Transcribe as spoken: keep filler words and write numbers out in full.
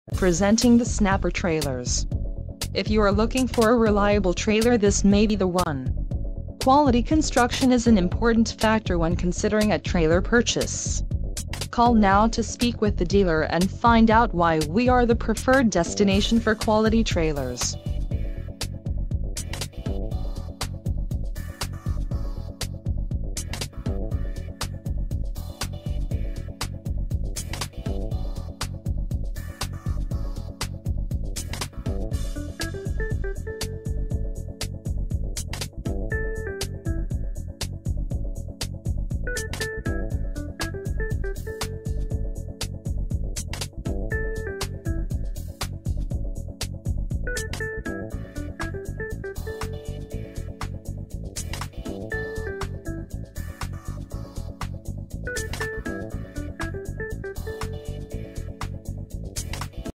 Presenting the Snapper Trailers. If you are looking for a reliable trailer, this may be the one. Quality construction is an important factor when considering a trailer purchase. Call now to speak with the dealer and find out why we are the preferred destination for quality trailers.